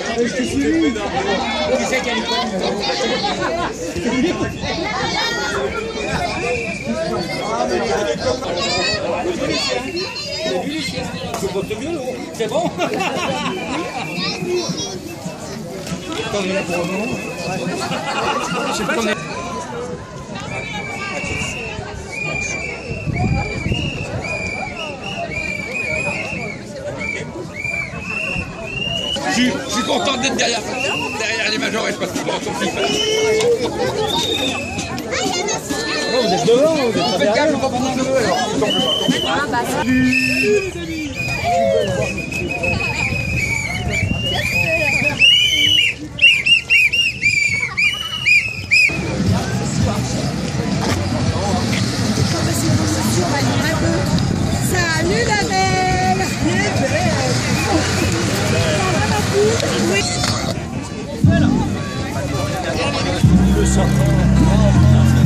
Je te suis. Qui c'est qui a c'est bon. Attends, il est là pour un moment. Je sais pas qu'on est... Je suis content d'être derrière les majorettes parce qu'ils vont sortir. Oh, vous êtes devant, vous êtes pas derrière. On va prendre le alors. Ah bah ça. Salut la belle! Oui.